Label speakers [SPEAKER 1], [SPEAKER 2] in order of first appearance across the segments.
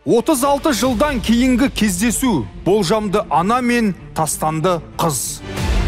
[SPEAKER 1] 36 жылдан кейінгі кездесу, болжамды ана мен тастанды қыз.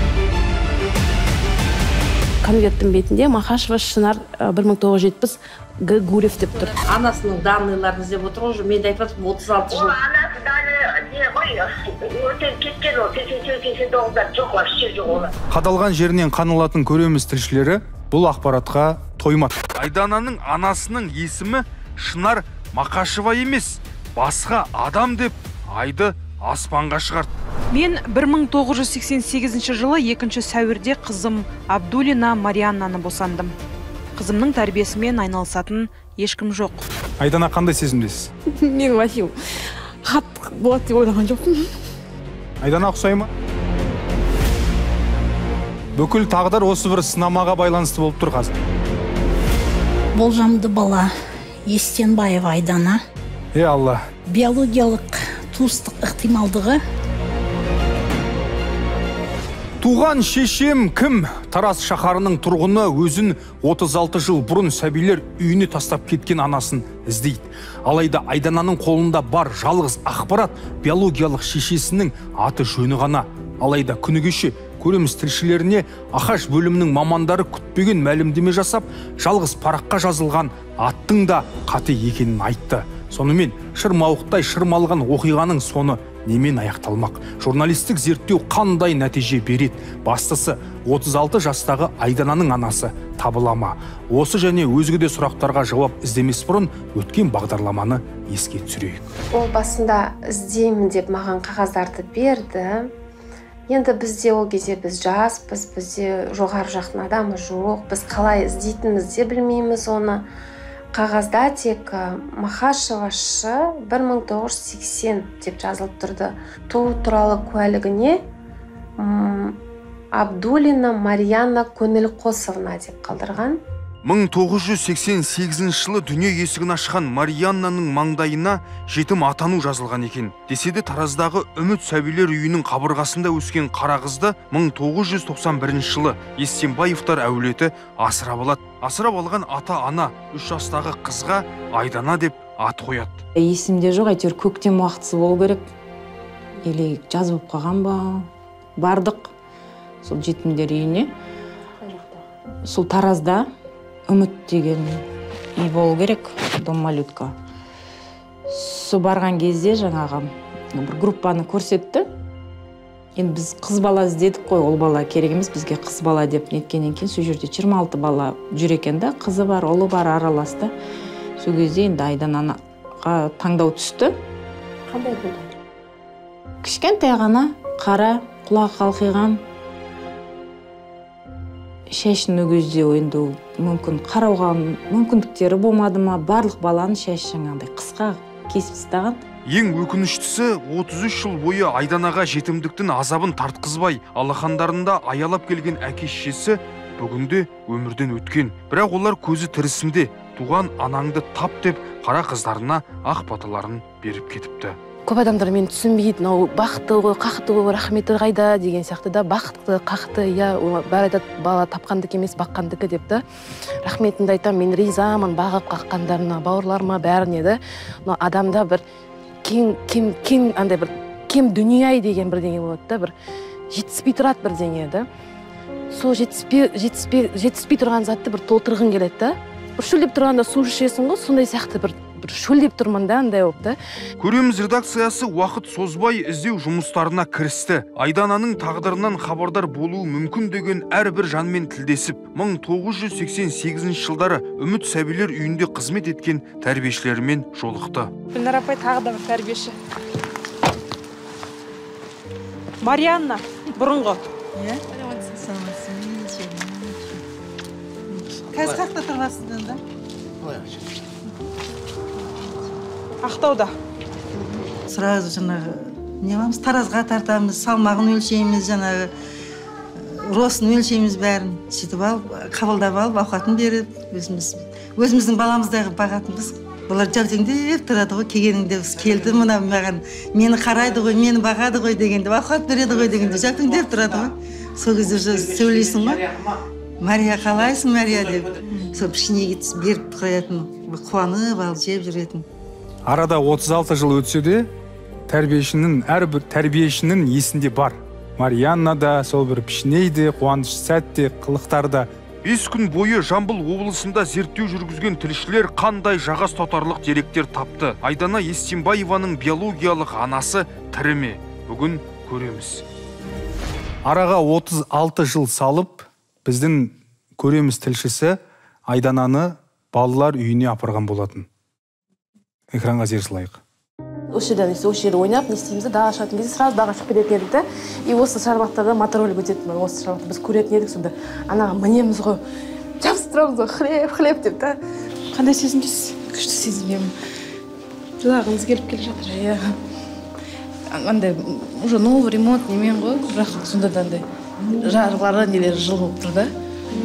[SPEAKER 2] Конверттің бетінде Мақашева Шынар 1970 Г. Гурев деп тұр.
[SPEAKER 3] Анасының данныйларын іздеп отыр ғой, мен айтып 36 жыл.
[SPEAKER 4] Анасы даны не ғой, өтен кеткен ол, 89-да жоқ, вообще жоқ ол.
[SPEAKER 1] Қадалған жерінен қанылатын көреміз тілшілері бұл ақпаратқа тоймады. Айдананың анасының есімі Шынар Мақашева емес, басқа адам деп айды аспанға шығарды.
[SPEAKER 5] Мен 1988 жылы 2 сәуірде қызым Абдулина Марианнаны босандым. Қызымның тәрбиесімен айналысатын ешкім жоқ.
[SPEAKER 1] Айдана қандай сезімдесіз?
[SPEAKER 2] Мен вообще хат болады деп ойлаған жоқпын.
[SPEAKER 1] Айдана ұқсай ма? Бүкіл тағдыр осы бір сынамаға байланысты болып тұр қазір.
[SPEAKER 6] Болжамды бала Естенбаева Айдана.
[SPEAKER 1] Алла.
[SPEAKER 6] Биологиялық туыстық ықтималдығы.
[SPEAKER 1] Туған шешем кім? Тараз шаһарының тұрғыны өзін 36 жыл бұрын сәбилер үйіне тастап кеткен анасын іздейді. Алайда Айдананың қолында бар жалғыз ақпарат биологиялық шешесінің аты жөні ғана. Алайда күні кеше көреміз тілшілеріне Ахаш бөлімінің мамандары күтпеген мәлімдеме жасап, жалғыз параққа жазылған аттың да қате екенін айтты. Сонымен шырмауықтай шырмалған оқиғаның соны немен аяқталмақ? Журналистік зерттеу қандай нәтиже береді? Бастысы 36 жастағы Айдананың анасы табылама? Осы және өзге де сұрақтарға жауап іздемес бұрын өткен бағдарламаны еске түсірейік.
[SPEAKER 7] Ол басында іздеймін деп маған қағаздарды берді. Енді бізде ол кезде біз жаспыз, бізде жоғары жақтың адамы жоқ. Біз қалай іздейтінімізді білмейміз оны. Қағазда тек Мақашева Ш 1980 деп жазылып тұрды. Туу туралы куәлігіне Абдулина Марианна Көңілқосовна деп қалдырған.
[SPEAKER 1] 1988 жылы дүние есігін ашқан Марианнаның маңдайына жетім атану жазылған екен. Десе де Тараздағы Үміт сәбилер үйінің қабырғасында өскен қара қызды 1991 жылы Естенбаевтар әулеті асырап алады. Асырап алған ата-ана 3 жастағы қызға Айдана деп ат қояды.
[SPEAKER 8] Есімде жоқ, әйтеуір көктем уақытысы болу керек. Или жаз болып қалған ба? Бардық сол жетімдер үйіне. Сол Таразда Үміт деген үй болу керек, дом малютка. Сол барған кезде жаңағы бір группаны көрсетті. Енді біз қыз бала іздедік қой, ол бала керек емес, бізге қыз бала деп неткеннен кейін сол жерде 26 бала жүр екен да, қызы бар, ұлы бар араласты. Сол кезде енді Айданаға таңдау түсті.
[SPEAKER 7] Қандай болды?
[SPEAKER 8] Кішкентай ғана, қара, құлағы қалқиған, шашын өгізде енді мүмкін қарауға мүмкіндіктері болмады ма, барлық баланың шашы жаңағыдай қысқа кесіп тастаған.
[SPEAKER 1] Ең өкініштісі 33 жыл бойы Айданаға жетімдіктің азабын тартқызбай, алақандарында аялап келген әке-шешесі бүгінде өмірден өткен. Бірақ олар көзі тірісінде туған анаңды тап деп қара қыздарына ақ баталарын беріп кетіпті.
[SPEAKER 2] Көп адамдар мені түсінбейді, бақытты ғой, қақытты ғой, рахметі қайда деген сияқты да, бақытты, қақытты, бәрі айтады, бала тапқандық емес, баққандығы деп та. Рахметімді айтам, мен ризамын бағып қаққандарына, бауырларыма, бәріне де. Адамда бір кем дүние деген бірдеңе болады да, бір жетіспей тұрады бірдеңе да. Сол жетіспей тұрған затты бір толтырғың келеді да. Бір шөлдеп тұрғанда су ішесің ғой, сондай сияқты бір шөлдеп тұрмын да, андай болып да.
[SPEAKER 1] Көреміз редакциясы уақыт созбай іздеу жұмыстарына кірісті. Айдананың тағдырынан хабардар болуы мүмкін деген әрбір жанмен тілдесіп, 1988 жылдары Үміт сәбилер үйінде қызмет еткен тәрбиешілермен жолықты.
[SPEAKER 5] Гүлнар апай тағы да бір тәрбиеші. Марианна, бұрынғы.
[SPEAKER 3] Қазір қақта тұрғасында да?
[SPEAKER 5] Ақтауда.
[SPEAKER 3] Сразу жаңағы, немамыз Таразға тартамыз, салмағын өлшейміз, жаңағы росын өлшейміз бәрін. Сөйтіп алып, қабылдап алып, ауқатын беріп, өзіміздің баламыздағы бағатынбыз. Олар жәутеңдеп тұрады ғой, келгеніңде келді мына маған, мені қарайды ғой, мені бағады ғой дегенде, ауқат береді ғой дегенде жәутеңдеп тұрады ғой. Сол кезде сөйлейсің ғой. Мария қалайсың, Мария деп. Сол пішіне беріп қоятын, қуанып алып жеп жүретін.
[SPEAKER 1] Арада 36 жыл өтсе де, әрбір тәрбиешінің есінде бар. Марианна да, сол бір пішінейді, қуаныш сәтте, қылықтарда. 5 күн бойы Жамбыл облысында зерттеу жүргізген тілшілер қандай жаға ұстатарлық деректер тапты. Айдана Естенбаеваның биологиялық анасы тірі ме? Бүгін көреміз. Араға 36 жыл салып, біздің көреміз тілшісі Айдананы балалар үйіне апарған болатын. Экранға зер салайық.
[SPEAKER 2] Осы жерде ойнап, не істейміз, дағы шығатын кезде сразу дағы шығып кететін едік та. И осы шарбақтарда моторолик өтетін, осы шарбақты біз көретін едік, сонда анаға мінеміз ғой, жабыстырамыз ғой, хлеб деп та. Қандай сезімдесіз? Күшті сезімдемін. Жылағыңыз келіп келе жатыр, иә. Андай, уже новый ремонт немен ғой, бірақ сонда да андай жарғылары нелері жыл болып тұр да.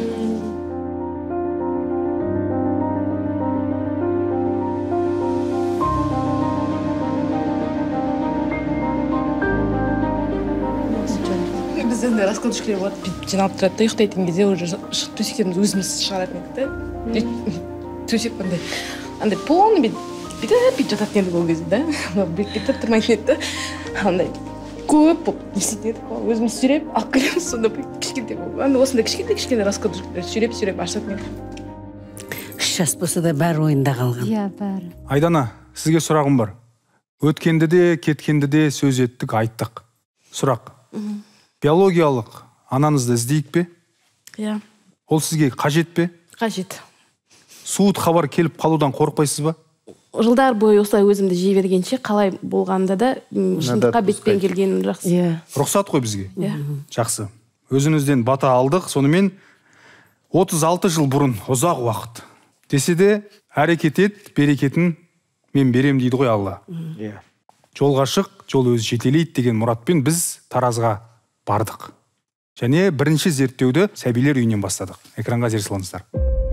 [SPEAKER 2] Бізден раскладушкілер болады, бүйтіп жиналып тұрады да, ұйықтайтын кезде уже төсектеріміз өзіміз шығаратын едік та. Төсек андай полный бүйтіп жататын едік ол кезде да. Бүйтіп тұрмайтын еді да. Андай көп болып несетін едік, өзіміз сүйреп, алып келеміз, сонда кішкентай болып. Осындай кішкентай раскладушкілер сүйреп ашатын едік.
[SPEAKER 6] 3 жас болса да бәрі ойында қалған.
[SPEAKER 7] Иә, бәрі.
[SPEAKER 1] Айдана, сізге сұрағым бар. Өткенді де, кеткенді де сөз еттік, айттық. Сұрақ. Биологиялық анаңызды іздейік пе?
[SPEAKER 2] Иә.
[SPEAKER 1] Ол сізге қажет пе?
[SPEAKER 2] Қажет.
[SPEAKER 1] Суыт хабар келіп қалудан қорықпайсыз ба?
[SPEAKER 2] Жылдар бойы осылай өзімді жей бергенше, қалай болғанда да шындыққа бетпен келгенім жақсы.
[SPEAKER 1] Рұқсат қой бізге? Жақсы. Өзіңізден бата алдық, сонымен 36 жыл бұрын ұзақ уақыт. Десе де, әрекет ет, берекетін мен берем дейді ғой Алла. Жолға шық, жол өзі жетелейді деген мұратпен біз Таразға бардық. Және бірінші зерттеуді сәбилер үйінен бастадық. Экранға зер салыңыздар.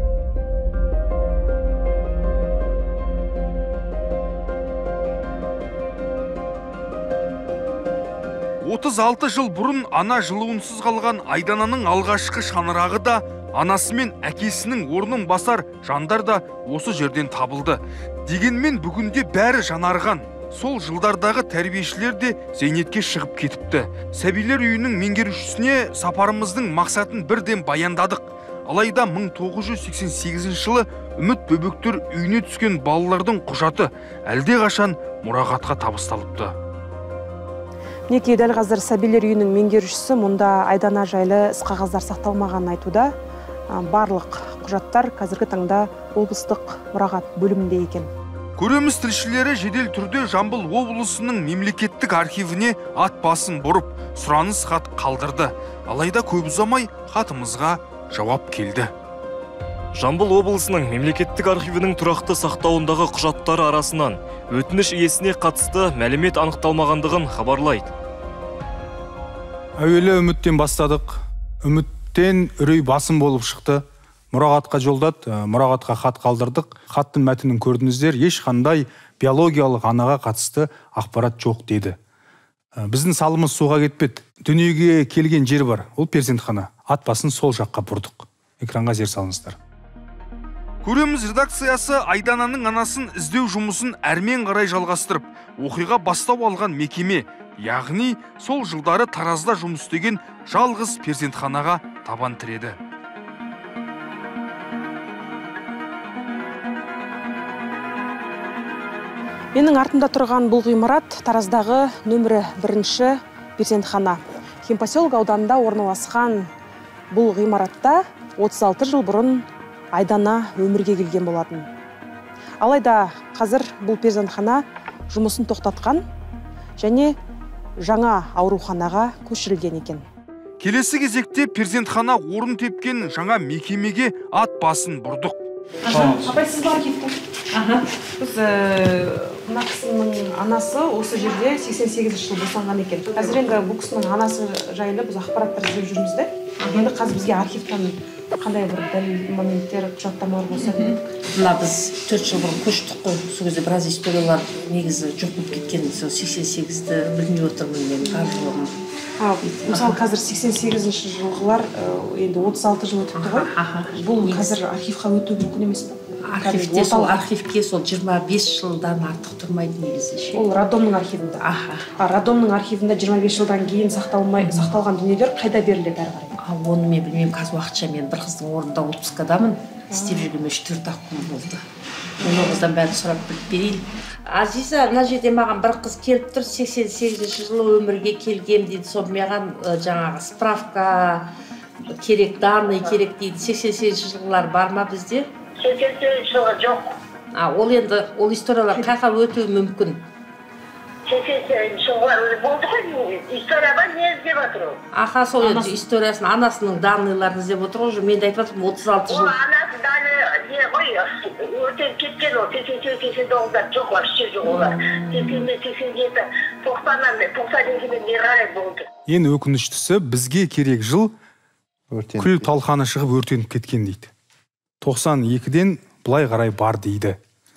[SPEAKER 1] 36 жыл бұрын ана жылуынсыз қалған Айдананың алғашқы шаңырағы да, анасы мен әкесінің орнын басар жандар да осы жерден табылды. Дегенмен бүгінде бәрі жанарған. Сол жылдардағы тәрбиешілер де зейнетке шығып кетіпті. Сәбилер үйінің меңгерушісіне сапарымыздың мақсатын бірден баяндадық. Алайда 1988 жылы Үміт бөбектер үйіне түскен балалардың құжаты әлде қашан мұрағатқа табысталыпты.
[SPEAKER 5] Мінекей дәл қазір сәбилер үйінің меңгерушісі мұнда Айдана жайлы іс-қағаздар сақталмағанын айтуда. Барлық құжаттар қазіргі таңда облыстық мұрағат бөлімінде екен.
[SPEAKER 1] Көреміз тілшілері жедел түрде Жамбыл облысының мемлекеттік архивіне ат басын бұрып, сұраныс хат қалдырды. Алайда көп ұзамай хатымызға жауап келді.
[SPEAKER 9] Жамбыл облысының мемлекеттік архивінің тұрақты сақтауындағы құжаттары арасынан өтініш иесіне қатысты мәлімет анықталмағандығын хабарлайды.
[SPEAKER 1] Әуелі Үміттен бастадық. Үміттен үрей басым болып шықты. Мұрағатқа жолдады, мұрағатқа хат қалдырдық. Хаттың мәтінін көрдіңіздер, ешқандай биологиялық анаға қатысты ақпарат жоқ деді. Біздің салымыз суға кетпеді. Дүниеге келген жер бар, ол перзентхана. Ат басын сол жаққа бұрдық. Экранға зер салыңыздар. Көреміз редакциясы Айдананың анасын іздеу жұмысын әрмен қарай жалғастырып, оқиға бастау алған мекеме, яғни сол жылдары Таразда жұмыс істеген жалғыз перзентханаға табан тіреді.
[SPEAKER 5] Менің артымда тұрған бұл ғимарат Тараздағы нөмірі 1-ші перзентхана. Химпоселок ауданында орналасқан бұл ғимаратта 36 жыл бұрын Айдана өмірге келген болатын. Алайда қазір бұл перзентхана жұмысын тоқтатқан және жаңа ауруханаға көшірілген екен.
[SPEAKER 1] Келесі кезекте перзентхана орын тепкен жаңа мекемеге ат басын бұрдық.
[SPEAKER 5] Апай, сіз бар кеттің? Біз мына кісінің анасы осы жерде 88 жыл босанған екен. Қазір енді бұл кісінің анасы жайлы біз ақпараттар іздеп жүрміз де. Енді қазір бізге архивтан қандай бір дәлел моменттер, құжаттамалар болса дедік.
[SPEAKER 6] Мына біз 4 жыл бұрын көштік қой. Сол кезде біраз историялар негізі жоқ болып кеткен. Сол 88-ді білмей отырмын мен барлығын.
[SPEAKER 5] Мысалы қазір 88-ші жылғылар енді 36 жыл өтіпті ғой. Бұл қазір архивқа өту мүмкін емес пе?
[SPEAKER 6] архивте сол архивке сол 25 жылдан артық тұрмайды негізі.
[SPEAKER 5] Ол роддомның архивінде. Роддомның архивінде 25 жылдан кейін сақталған дүниелер қайда беріледі әрі қарай?
[SPEAKER 6] Оны мен білмеймін, қазір уақытша мен бір қыздың орнында отпускадамын. Істеп жүргеніме 3-4 күн болды. Мен ол қыздан бәрін сұрап біліп берейін. Азиза, мына жерде маған бір қыз келіп тұр, 88 жылы өмірге келгем дейді. Сол маған жаңағы справка керек, данный керек дейді. 88 жылғылар бар ма бізде?
[SPEAKER 4] 88 жылғы жоқ.
[SPEAKER 6] Ол енді ол историялар қайқа өтуі мүмкін.
[SPEAKER 4] 88 жылғылар болды ғой, историяға не іздеп отыр ол?
[SPEAKER 6] Сол енді историясын, анасының данныйларын іздеп отыр ғой. Мен де айтып жатырмын, 36 жыл.
[SPEAKER 4] Анасы даны не ғой, өтіп кеткен ол, 88-89-да жоқ, вообще жоқ олар. 87, 90-92-мен не қарай болды.
[SPEAKER 1] Ең өкініштісі, бізге керек жыл күл талқаны шығып өртеніп кеткен дейді. 92-ден бұлай қарай бар дейді.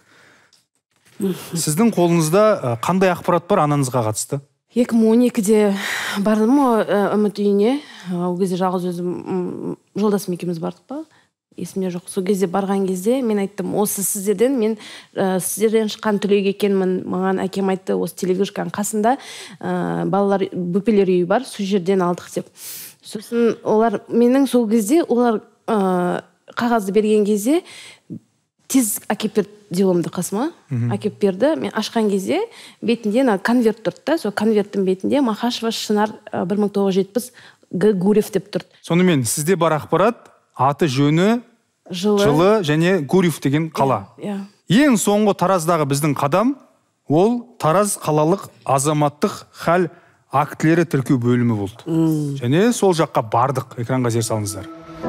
[SPEAKER 1] Сіздің қолыңызда қандай ақпарат бар анаңызға қатысты?
[SPEAKER 2] 2012-де бардым үміт үйіне. Ол кезде жалғыз өзім жолдасым екеуміз бардық па? Есімде жоқ. Сол кезде барған кезде мен айттым, осы сіздерден, мен сіздерден шыққан түлек екенмін. Маған әкем айтты, осы телевизордың қасында балалар бөпелер үйі бар, сол жерден алдық деп. Сосын олар менің сол кезде олар қағазды берген кезде тез әкеп берді дипломды қасыма, әкеп берді. Мен ашқан кезде бетінде конверт тұрды да, сол конверттің бетінде Мақашева Шынар 1970 Г. Гурьев деп тұрды.
[SPEAKER 1] Сонымен сізде бар ақпарат, аты жөні, жылы және Гурьев деген қала. Ең соңғы Тараздағы біздің қадам, ол Тараз қалалық азаматтық хәл актілері тіркеу бөлімі болды. Және сол жаққа бардық, экранға зер салыңыздар.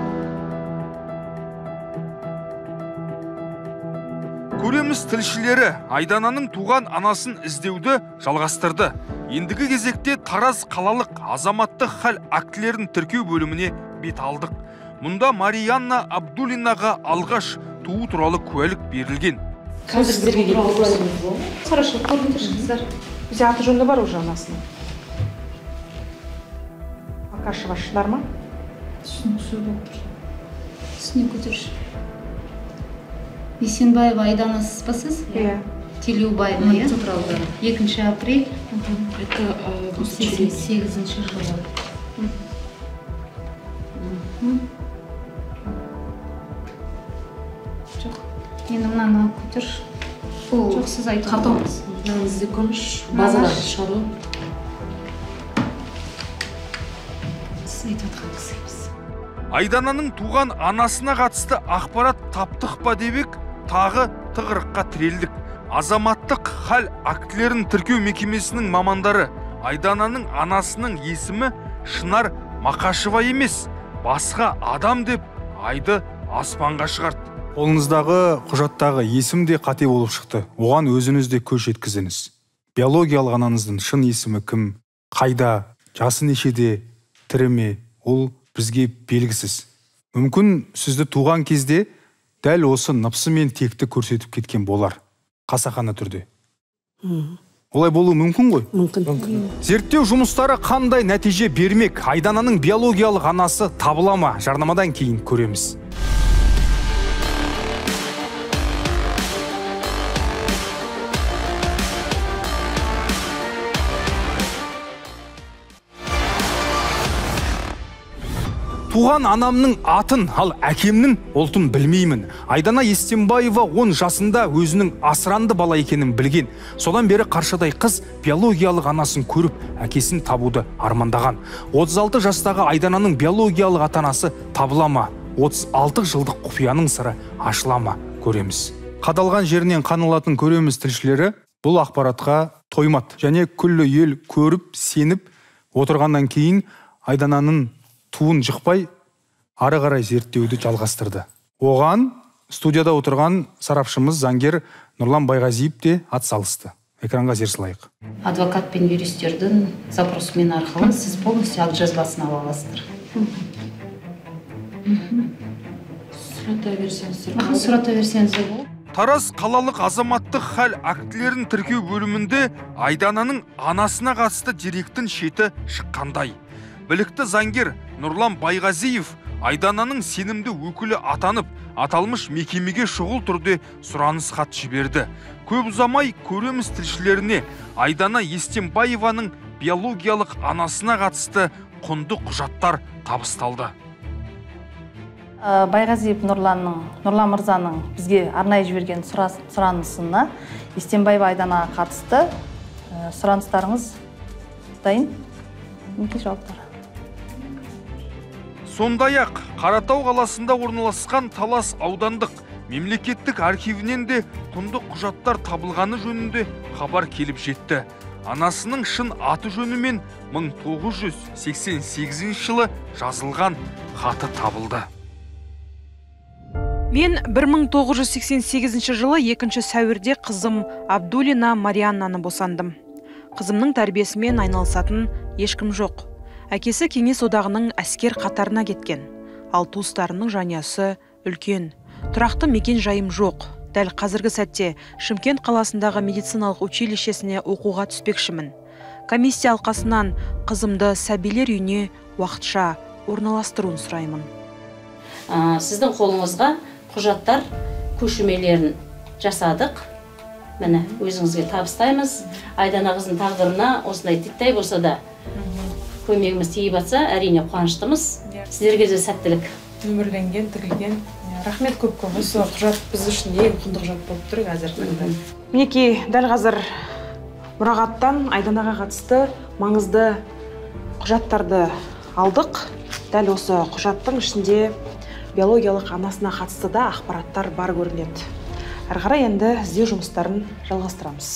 [SPEAKER 1] Көреміз тілшілері Айдананың туған анасын іздеуді жалғастырды. Ендігі кезекте Тараз қалалық азаматтық хәл актілерін тіркеу бөліміне бет алдық. Мұнда Марианна Абдулинаға алғаш туу туралы куәлік берілген.
[SPEAKER 5] Қазір сіздерге Хорошо, көрдіңіздер. Бізде аты жөнді бар уже анасының. Макашева Шынар ма?
[SPEAKER 10] Түсіне көтерші. Есенбаева Айданасыз ба сіз? Телеубаева, 2 апрель 88 жылы. Жоқ, енді мынаны көтерші. Жоқ, сіз айтып отырсыз.
[SPEAKER 6] Мынаңызды көріш, базадан шығару.
[SPEAKER 10] Сіз айтып отырған кісіміз.
[SPEAKER 1] Айдананың туған анасына қатысты ақпарат таптық па дебек, тағы тығырыққа тірелдік. Азаматтық хәл актілерін тіркеу мекемесінің мамандары Айдананың анасының есімі Шынар Мақашева емес, басқа адам деп айды аспанға шығарды. Қолыңыздағы құжаттағы есім де қате болып шықты. Оған өзіңіз де көз жеткізіңіз. Биологиялық анаңыздың шын есімі кім, қайда, жасы нешеде, тірі ме, ол бізге белгісіз. Мүмкін сізді туған кезде дәл осы ныпсы мен текті көрсетіп кеткен болар. Қасақана түрде. Олай болуы мүмкін ғой?
[SPEAKER 2] Мүмкін.
[SPEAKER 1] Зерттеу жұмыстары қандай нәтиже бермек? Айдананың биологиялық анасы табыла ма? Жарнамадан кейін көреміз. Туған анамның атын, ал әкемнің ұлтын білмеймін. Айдана Естембаева 10 жасында өзінің асыранды бала екенін білген. Содан бері қаршадай қыз биологиялық анасын көріп, әкесін табуды армандаған. 36 жастағы Айдананың биологиялық атанасы табыла ма? 36 жылдық құпияның сыры ашыла ма? Көреміз. Қадалған жерінен қанылатын көреміз тілшілері бұл ақпаратқа тоймады. Және күллі ел көріп, сеніп отырғаннан кейін Айдананың туын жықпай, ары қарай зерттеуді жалғастырды. Оған студияда отырған сарапшымыз заңгер Нұрлан Байғазиев те атсалысты. Экранға зер салайық.
[SPEAKER 10] Адвокат пен юристердің запросымен арқылы сіз полностью акт жазбасын ала аласыздар. Сұрата берсеңіз де болады.
[SPEAKER 1] Тараз қалалық азаматтық хәл актілерін тіркеу бөлімінде Айдананың анасына қатысты деректің шеті шыққандай. Білікті заңгер Нұрлан Байғазиев Айдананың сенімді өкілі атанып, аталмыш мекемеге шұғыл түрде сұраныс хат жіберді. Көп ұзамай көреміз тілшілеріне Айдана Естембаеваның биологиялық анасына қатысты құнды құжаттар табысталды.
[SPEAKER 11] Байғазиев Нұрлан мырзаның бізге арнайы жіберген сұранысына Естембаева Айданаға қатысты сұраныстарыңыз дайын? Мінекей жауаптар.
[SPEAKER 1] Сондай-ақ Қаратау қаласында орналасқан Талас аудандық мемлекеттік архивінен де құнды құжаттар табылғаны жөнінде хабар келіп жетті. Анасының шын аты жөнімен 1988 жылы жазылған хаты табылды.
[SPEAKER 5] Мен 1988 жылы 2 сәуірде қызым Абдулина Марианнаны босандым. Қызымның тәрбиесімен айналысатын ешкім жоқ. Әкесі Кеңес одағының әскер қатарына кеткен. Ал туыстарының жанұясы үлкен. Тұрақты мекен жайым жоқ. Дәл қазіргі сәтте Шымкент қаласындағы медициналық училищесіне оқуға түспекшімін. Комиссия алқасынан қызымды сәбилер үйіне уақытша орналастыруын сұраймын.
[SPEAKER 10] Сіздің қолыңызға құжаттар көшірмелерін жасадық. Міне, өзіңізге табыстаймыз. Айдана қыздың тағдырына осындай титтей болса да көмегіміз тиіп жатса, әрине қуаныштымыз. Сіздерге де сәттілік.
[SPEAKER 5] Өмірленген, тігілген. Рахмет көп. Осы құжат біз үшін ең құнды құжат болып тұр қазір. Мінекей, дәл қазір мұрағаттан Айданаға қатысты маңызды құжаттарды алдық. Дәл осы құжаттың ішінде биологиялық анасына қатысты да ақпараттар бар көрінеді. Әрі қарай енді іздеу жұмыстарын жалғастырамыз.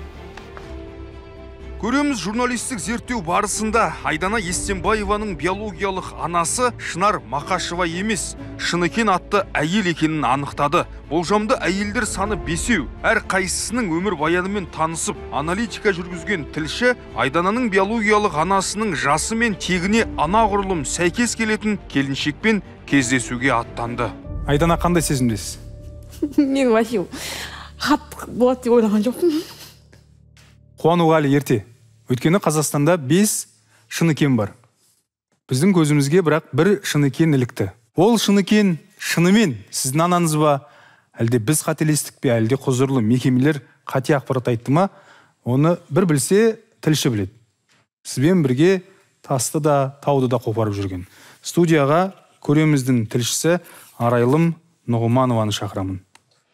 [SPEAKER 1] Көреміз, журналистік зерттеу барысында Айдана Естембаеваның биологиялық анасы Шынар Мақашева емес, Шыныкен атты әйел екенін анықтады. Болжамды әйелдер саны 5. Әр қайсысының өмір баянымен танысып, аналитика жүргізген тілші Айдананың биологиялық анасының жасы мен тегіне анағұрлым сәйкес келетін келіншекпен кездесуге аттанды.
[SPEAKER 12] Айдана қандай сезімдесіз?
[SPEAKER 5] Мен вообще хат болады деп ойлаған жоқпын.
[SPEAKER 12] Қуануға әлі ерте. Өйткені Қазақстанда 5 Шыныкен бар. Біздің көзімізге бірақ бір Шыныкен ілікті. Ол Шыныкен шынымен сіздің анаңыз ба, әлде біз қателестік пе, әлде құзырлы мекемелер қате ақпарат айтты ма, оны бір білсе тілші біледі. Сізбен бірге тасты да, тауды да қопарып жүрген. Студияға көреміздің тілшісі Арайлым Нұғыманованы шақырамын.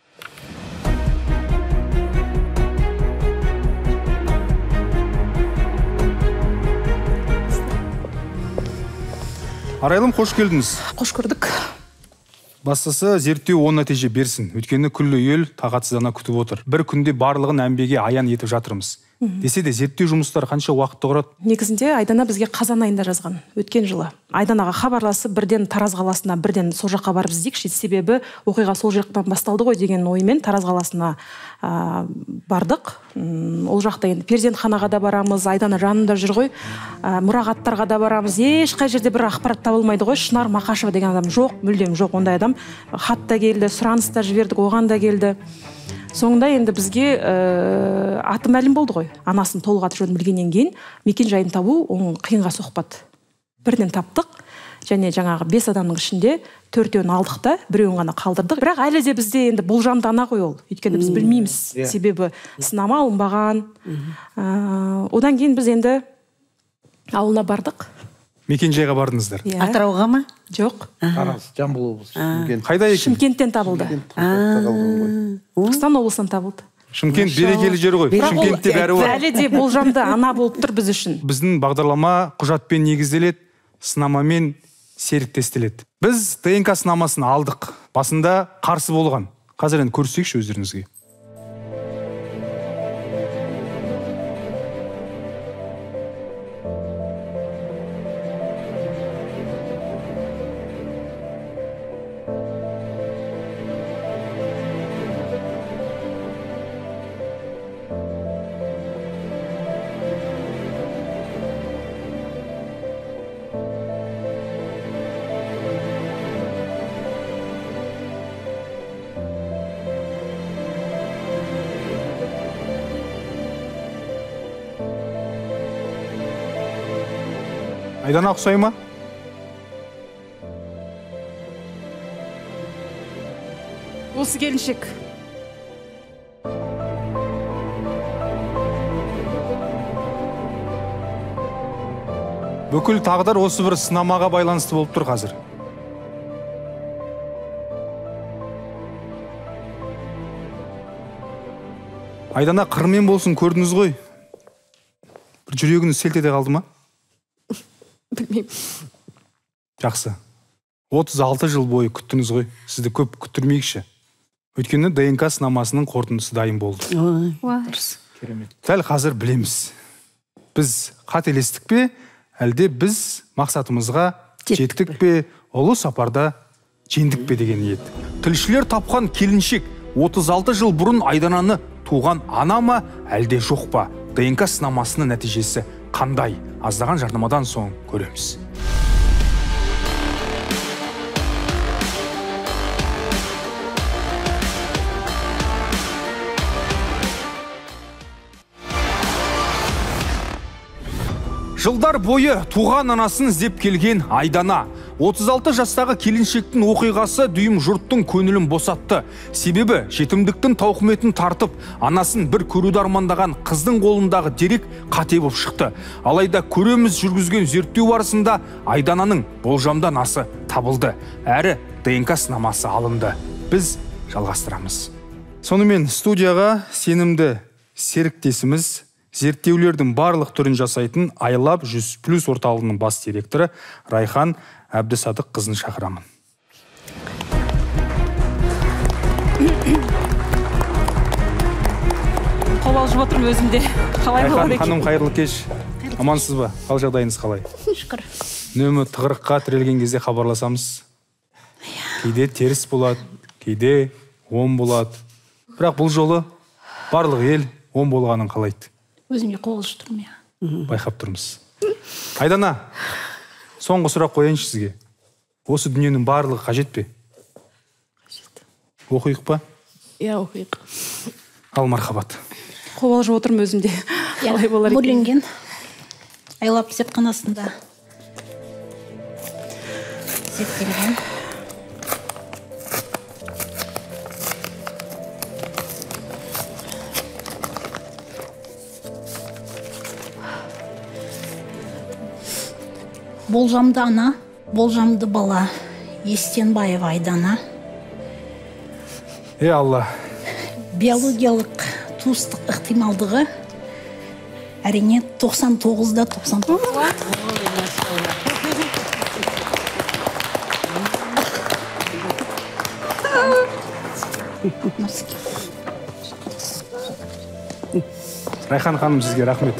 [SPEAKER 12] Арайлым, қош келдіңіз.
[SPEAKER 5] Қош көрдік.
[SPEAKER 12] Бастысы зерттеу оң нәтиже берсін. Өйткені күллі ел тағатсыздана күтіп отыр. Бір күнде барлығын әмбеге аян етіп жатырмыз. Десе де зерттеу жұмыстары қанша уақытты құрады?
[SPEAKER 5] Негізінде Айдана бізге қазан айында жазған, өткен жылы. Айданаға хабарласып, бірден Тараз қаласына, бірден сол жаққа барып іздейікші, себебі оқиға сол жақтан басталды ғой деген оймен Тараз қаласына бардық. Ол жақта енді перзентханаға да барамыз, Айдана жанында жүр ғой, мұрағаттарға да барамыз. Ешқай жерде бір ақпарат табылмайды ғой. Шынар Мақашева деген адам жоқ, мүлдем жоқ ондай адам. Хат та келді, сұраныс та жібердік, оған да келді. Соңында енді бізге аты мәлім болды ғой. Анасын толық аты жөнін білгеннен кейін мекен жайын табу оның қиынға соқпады. Бірден таптық, және жаңағы 5 адамның ішінде 4-еуін алдық та, 1-еуін ғана қалдырдық. Бірақ әлі де бізде енді болжамды ана ғой ол. Өйткені біз білмейміз, себебі сынама алынбаған. Одан кейін біз енді ауылына бардық.
[SPEAKER 12] Мекен жайға бардыңыздар.
[SPEAKER 13] Атырауға ма?
[SPEAKER 5] Жоқ.
[SPEAKER 14] Тараз, Жамбыл облысы.
[SPEAKER 12] Қайда екен?
[SPEAKER 5] Шымкенттен табылды. Түркістан облысынан табылды.
[SPEAKER 12] Шымкент берекелі жер ғой. Шымкентте бәрі бар.
[SPEAKER 5] Әлі де болжамды ана болып тұр біз үшін.
[SPEAKER 12] Біздің бағдарлама құжатпен негізделеді, сынамамен серіктестеледі. Біз ДНК сынамасын алдық. Басында қарсы болған. Қазір енді көрсекші өздеріңізге. Айдана ұқсай ма?
[SPEAKER 5] Осы келіншек.
[SPEAKER 12] Бүкіл тағдыр осы бір сынамаға байланысты болып тұр қазір. Айдана қырмен болсын көрдіңіз ғой. Бір жүрегіңіз селт ете қалды ма?
[SPEAKER 5] Білмеймін.
[SPEAKER 12] Жақсы. 36 жыл бойы күттіңіз ғой. Сізді көп күттірмейікші. Өйткені ДНК сынамасының қорытындысы дайын болды. Дәл қазір білеміз. Біз қателестік пе, әлде біз мақсатымызға жеттік пе, ұлы сапарда жеңдік пе деген ниет. Тілшілер тапқан келіншек 36 жыл бұрын Айдананы туған ана ма, әлде жоқ па? ДНК сынамасының нәтижесі қандай? Аздаған жарнамадан соң көреміз. Жылдар бойы туған анасын іздеп келген Айдана. 36 жастағы келіншектің оқиғасы дүйім жұрттың көңілін босатты. Себебі жетімдіктің тауқыметін тартып, анасын бір көруді армандаған қыздың қолындағы дерек қате болып шықты. Алайда көреміз жүргізген зерттеу барысында Айдананың болжамдан асы табылды. Әрі ДНК сынамасы алынды. Біз жалғастырамыз. Сонымен студияға сенімді серіктесіміз, зерттеулердің барлық түрін жасайтын Айлап 100+ орталығының бас директоры Райхан Әбдісадық қызын шақырамын.
[SPEAKER 5] Қол алып отырмын өзімде. Қалай болады екен?
[SPEAKER 12] Ханым, қайырлы кеш. Амансыз ба? Қал жағдайыңыз қалай?
[SPEAKER 13] Шүкір.
[SPEAKER 12] Үнемі тығырыққа тірелген кезде хабарласамыз. Кейде теріс болады, кейде оң болады. Бірақ бұл жолы барлық ел оң болғанын қалайды.
[SPEAKER 13] Өзіме қол алып тұрмын, я.
[SPEAKER 12] Байқап тұрмыз. Айдана, соңғы сұрақ қояйыншы сізге. Осы дүниенің барлығы қажет пе?
[SPEAKER 5] Қажет.
[SPEAKER 12] Оқиық па?
[SPEAKER 5] Иә, оқиық.
[SPEAKER 12] Ал мархабат.
[SPEAKER 5] Қол алып отырмын өзімде. Қалай болар екен?
[SPEAKER 13] Бөлінген Айлап зертханасында зерттелген. Болжамды ана, болжамды бала, Естенбаева Айдана.
[SPEAKER 12] Алла.
[SPEAKER 13] Биологиялық туыстық ықтималдығы әрине 99-да 99.
[SPEAKER 12] Райхан ханым, сізге рахмет.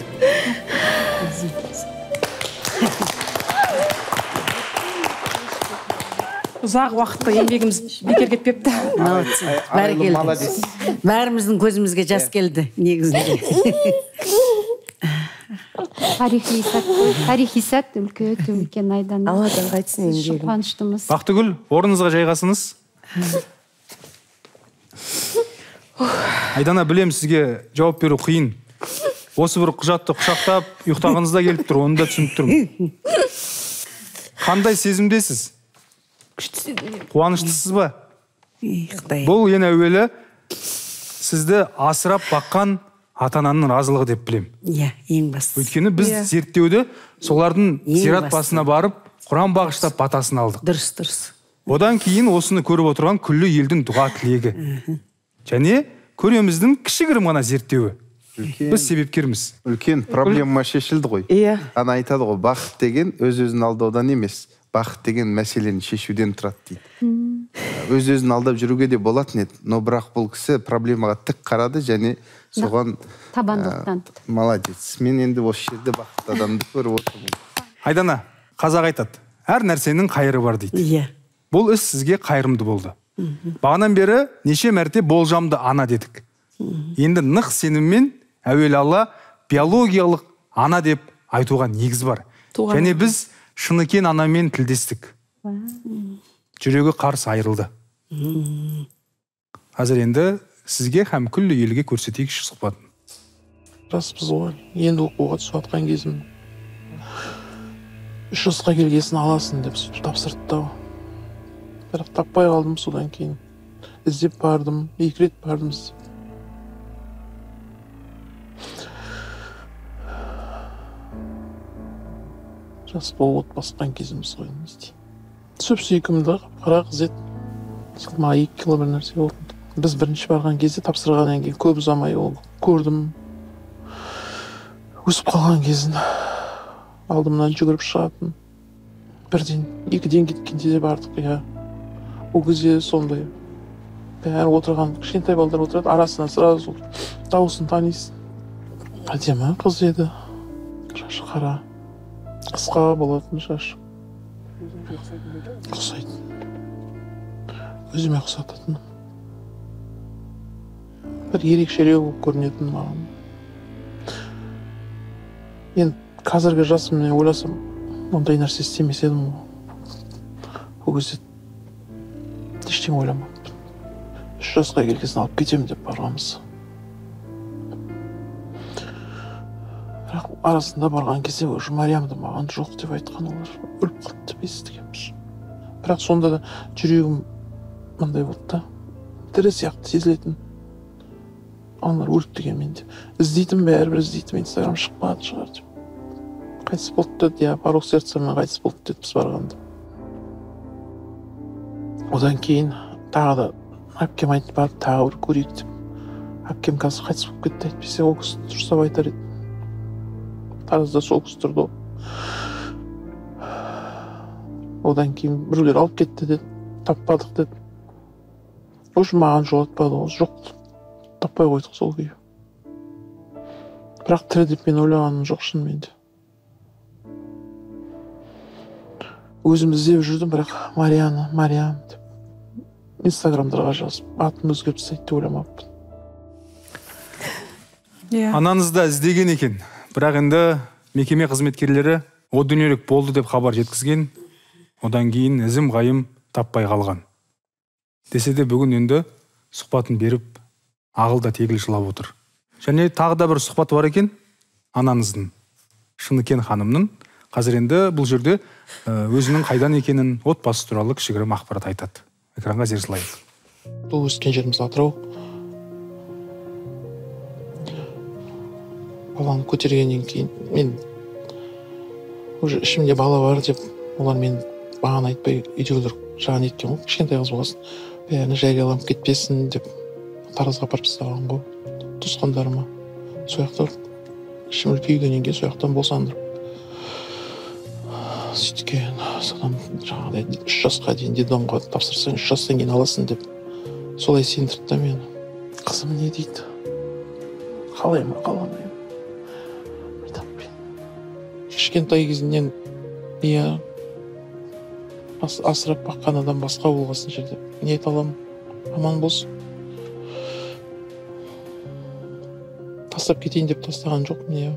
[SPEAKER 5] Ұзақ уақытта еңбегіміз бекер кетпепті.
[SPEAKER 14] Молодец. Бәріміздің көзімізге жас келді, негізінде.
[SPEAKER 15] Тарихи сәт үлкен Айдана.
[SPEAKER 2] Алладан қайтсын еңбегім.
[SPEAKER 15] Қуаныштымыз.
[SPEAKER 12] Бақтыгүл, орныңызға жайғасыңыз. Айдана, білем сізге жауап беру қиын. Осы бір құжатты құшақтап, ұйықтағаныңызда келіп тұр, оны да түсініп тұрмын. Қандай сезімдесіз? Қуаныштысыз ба? Бұл ең әуелі сізді асырап баққан ата-ананың разылығы деп білем.
[SPEAKER 14] Иә, ең басты.
[SPEAKER 12] Өйткені біз зерттеуді солардың зират басына барып, Құран бағыштап батасын алдық.
[SPEAKER 14] Дұрыс.
[SPEAKER 12] Одан кейін осыны көріп отырған күллі елдің дұға тілегі. Және көреміздің кішігірім ғана зерттеуі. Біз себепкерміз.
[SPEAKER 16] Үлкен проблема шешілді ғой. Ана айтады ғой, бақыт деген өз-өзін алдаудан емес, бақыт деген мәселені шешуден тұрады дейді. Өз-өзін алдап жүруге де болатын еді, но бірақ бұл кісі проблемаға тік қарады және соған
[SPEAKER 15] табандылықтан.
[SPEAKER 16] Молодец. Мен енді осы жерде бақытты адамды көріп отырмын.
[SPEAKER 12] Айдана, қазақ айтады, әр нәрсенің қайыры бар дейді. Бұл іс сізге қайырымды болды. Бағанан бері неше мәрте болжамды ана дедік. Енді нық сеніммен әуелі Алла биологиялық ана деп айтуға негіз бар. Және біз Шыныкен анамен тілдестік. Жүрегі қарс айырылды. Қазір енді сізге һәм күллі елге көрсетейікші сұхбатын.
[SPEAKER 17] Жаспыз ғой, енді оқуға түсіп жатқан кезім. 3 жасқа келгесін аласын деп тапсырды. Бірақ таппай қалдым содан кейін. іздеп бардым, 2 рет бардым іздеп. Жас болып отбасқан кезіміз ғой істеймін. Сөп сүйкімді қара қыз еді. Салмағы 2 кило бір нәрсе болды. Біз бірінші барған кезде тапсырғаннан кейін көп ұзамай ол көрдім. Өсіп қалған кезін алдымнан жүгіріп шығатын. 1-ден 2-ден кеткенде де бардық, иә. Ол кезде сондай. Бәрі отырған, кішкентай балдар отырады, арасынан сразу дауысын танисың. Әдемі қыз еді. Шашы қара. Қысқа болатын шашы. Ұқсайды. Өзіме ұқсататын. Бір ерекшелеу болып көрінетін маған. Енді қазіргі жасыммен ойласам, ондай нәрсе істемес едім. Ол кезде ештеңе ойламаппын. 3 жасқа келгесін алып кетемін деп барғанбыз. Бірақ арасында барған кезде уже Мариямды маған жоқ деп айтқан олар. Өліп қалды деп естігенбіз. Бірақ сонда да жүрегім мындай болды да. Тірі сияқты сезілетін. Аналар өліп деген менде. Іздейтін бәрібір іздейтін, Инстаграм шықпады шығар деп. Қайтыс болды деді, порог сердцамен қайтыс болды деді біз барғанда. Одан кейін тағы да әпкем айтып барды, тағы бір көрейік деп. Әпкем қазір қайтыс болып кетті, әйтпесе ол кісі тұрсап айтар еді. Таразда сол кісі тұрды. Одан кейін біреулер алып кетті деді, таппадық деді. Уже маған жолатпады, ол жоқ. Таппай қойдық сол күйі. Бірақ тірі деп мен ойлағаным жоқ шынымен де. Өзім іздеп жүрдім, бірақ Мариям деп. Инстаграмдарға жазып, атын өзгеріп тастайды деп ойламаппын.
[SPEAKER 12] Анаңыз да іздеген екен. Бірақ енді мекеме қызметкерлері о дүниелік болды деп хабар жеткізген. Одан кейін ізім қайым таппай қалған. Десе де бүгін енді сұхбатын беріп, ағылда тегіл жылап отыр. Және тағы да бір сұхбат бар екен анаңыздың, Шыныкен ханымның. Қазір енді бұл жерде өзінің қайдан екенін, отбасы туралы кішігірім ақпарат айтады. Экранға зер салайық.
[SPEAKER 17] Бұл өскен жеріміз Атырау. Баланы көтергеннен кейін мен уже ішімде бала бар деп, олар мен маған айтпай үйдегілер жаған еткен ғой, кішкентай қыз болғасын, бәріне жарияланып кетпесін деп Таразға апарып тастаған ғой, туысқандарыма. Сояқта ішім күйгеннен кейін сояқтан босандырып. Сөйткен, содан жаңағыдай 3 жасқа дейін детдомға тапсырсаң, 3 жастан кейін аласың деп солай сендірді мені. Қызым не дейді? Қалай ма, қаламай ма? Кішкентай кезінен асырап баққан адам басқа болғасын жерде. Не айта аламын? Аман болсын. Тастап кетейін деп тастаған жоқпын.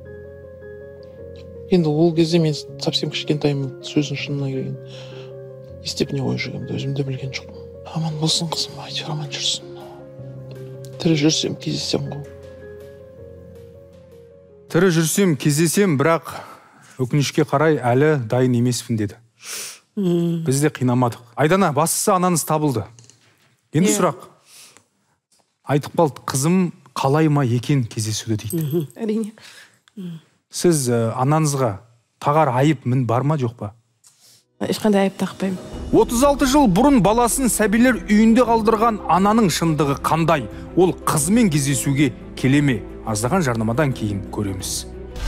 [SPEAKER 17] Енді ол кезде мен совсем кішкентайым, сөздің шынына келген. Істеп не ой жүргенімді өзімді білген жоқпын. Аман болсын қызым, әйтеуір аман жүрсін. Тірі жүрсем кездесем ғой.
[SPEAKER 12] Тірі жүрсем кездесем, бірақ өкінішке қарай әлі дайын емеспін деді. Біз де қинамадық. Айдана, бастысы анаңыз табылды. Енді сұрақ. Айтып қалды, қызым қалай ма екен кездесуді дейді.
[SPEAKER 2] Әрине.
[SPEAKER 12] Сіз анаңызға тағар айып мін бар ма жоқ па?
[SPEAKER 2] Ешқандай айып тақпаймын.
[SPEAKER 1] 36 жыл бұрын баласын сәбилер үйінде қалдырған ананың шындығы қандай? Ол қызымен кездесуге келе ме? Аздаған жарнамадан кейін көреміз.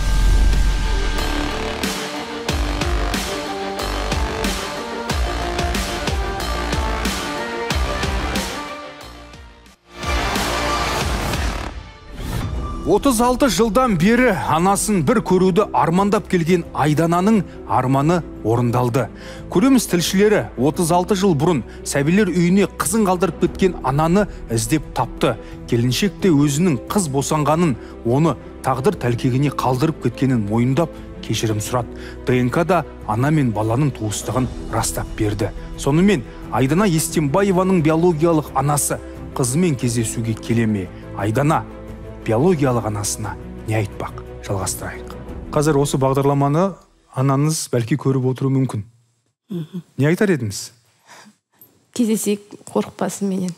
[SPEAKER 1] Отыз 36 жылдан бері анасын бір көруді армандап келген Айдананың арманы орындалды. Көреміз тілшілері 36 жыл бұрын сәбилер үйіне қызын қалдырып кеткен ананы іздеп тапты. Келіншек те өзінің қыз босанғанын, оны тағдыр тәлкегіне қалдырып кеткенін мойындап кешірім сұрады. ДНК да ана мен баланың туыстығын растап берді. Сонымен Айдана Естембаеваның биологиялық анасы қызымен кездесуге келе ме? Айдана биологиялық анасына не айтпақ? Жалғастырайық.
[SPEAKER 12] Қазір осы бағдарламаны анаңыз бәлки көріп отыру мүмкін. Не айтар едіңіз?
[SPEAKER 2] кездесейік, қорықпасын менен.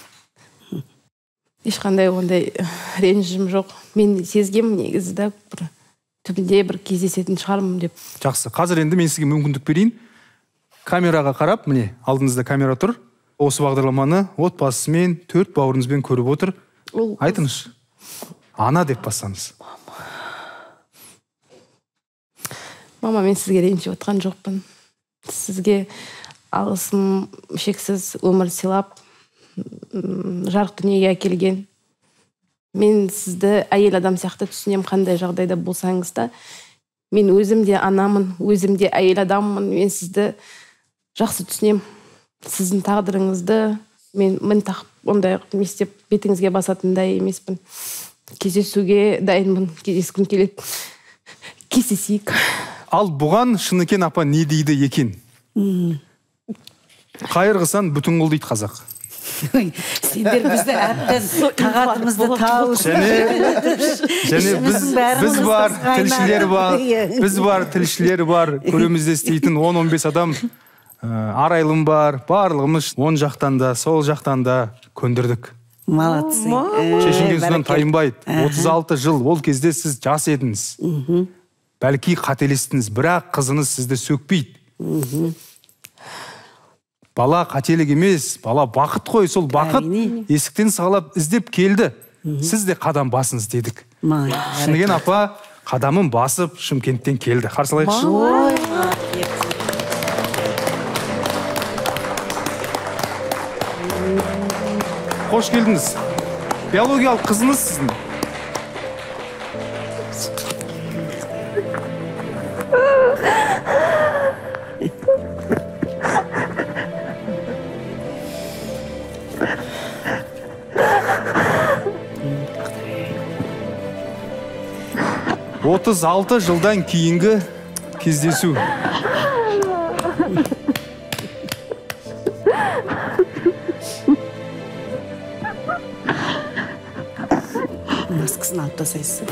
[SPEAKER 2] Ешқандай ондай ренжім жоқ. Мен сезгем негізі да түбінде бір кездесетін шығармын деп.
[SPEAKER 12] Жақсы, қазір енді мен сізге мүмкіндік берейін. Камераға қарап, міне, алдыңызда камера тұр. Осы бағдарламаны отбасымен, 4 бауырыңызбен көріп отыр. Айтыңыз, ана деп бассаңыз.
[SPEAKER 2] Мама, мен сізге ренжіп отқан жоқпын. Сізге алғысым шексіз өмір сыйлап, жарық дүниеге әкелген. Мен сізді әйел адам сияқты түсінем, қандай жағдайда болсаңыз да. Мен өзім де анамын, өзім де әйел адаммын. Мен сізді жақсы түсінем. Сіздің тағдырыңызды мен тақып ондай істеп бетіңізге басатындай емеспін. Кездесуге дайынмын, кездескім келеді. Кездесейік.
[SPEAKER 12] Ал бұған Шыныкен апа не дейді екен? Қайырғысан бүтін қыл дейді қазақ.
[SPEAKER 14] Сендер бізді әптен тағатымызды тауып.
[SPEAKER 12] Және біз бар, тілшілер бар, біз бар, тілшілер бар, көремізде істейтін 10-15 адам, арайлым бар, барлығымыз оң жақтан да, сол жақтан да көндірдік.
[SPEAKER 14] Молодцы.
[SPEAKER 12] Шешінгенсінен тайынбайды. 36 жыл, ол кезде сіз жас едіңіз. Бәлки қателестіңіз, бірақ қызыңыз сізді сөкпейді. Бала қателік емес, бала бақыт қой, сол бақыт есіктен сағалап іздеп келді. Сіз де қадам басыңыз дедік. Шыныкен апа қадамын басып Шымкенттен келді. Қарсылайықшы. Қош келдіңіз. Биологиялық қызыңыз сіздің. 36 жылдан кейінгі кездесу.
[SPEAKER 14] Маскасын алып тастайсыз.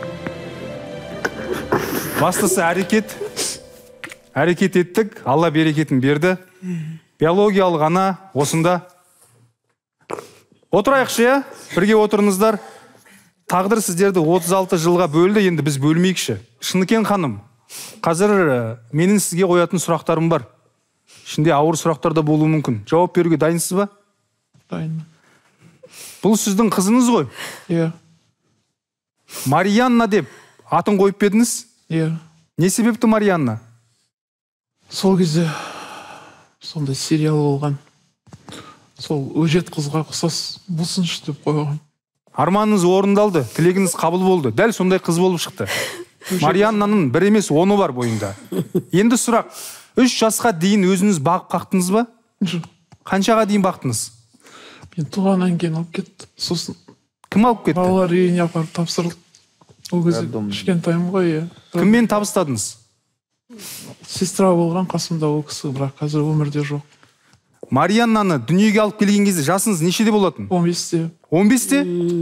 [SPEAKER 12] Бастысы әрекет еттік, Алла берекетін берді. Биологиялық ана осында. Отырайықшы, я? Бірге отырыңыздар. Тағдыр сіздерді 36 жылға бөлді, енді біз бөлмейікші. Шыныкен ханым, қазір менің сізге қоятын сұрақтарым бар. Ішінде ауыр сұрақтар да болуы мүмкін. Жауап беруге дайынсыз ба?
[SPEAKER 17] Дайын.
[SPEAKER 12] Бұл сіздің қызыңыз ғой?
[SPEAKER 17] Иә.
[SPEAKER 12] Марианна деп атын қойып бердіңіз?
[SPEAKER 17] Иә.
[SPEAKER 12] Не себепті Марианна?
[SPEAKER 17] Сол кезде сондай сериал болған. Сол өжет қызға ұқсас болсыншы деп қойған.
[SPEAKER 12] Арманыңыз орындалды, тілегіңіз қабыл болды. Дәл сондай қыз болып шықты. Марианнаның бір емес 10-ы бар бойында. Енді сұрақ, 3 жасқа дейін өзіңіз бағып қақтыңыз ба? Қаншаға дейін бақтыңыз?
[SPEAKER 17] Мен туғаннан кейін алып кетті. Сосын
[SPEAKER 12] кім алып кетті?
[SPEAKER 17] Балалар үйіне апарып тапсырылды. Ол кезде кішкентайым ғой.
[SPEAKER 12] Кіммен табыстадыңыз?
[SPEAKER 17] Сестра болған қасымда ол кісі, бірақ қазір өмірде жоқ.
[SPEAKER 12] Марианнаны дүниеге алып келген кезде жасыңыз нешеде болатын?
[SPEAKER 17] 15-те.
[SPEAKER 12] 15-те?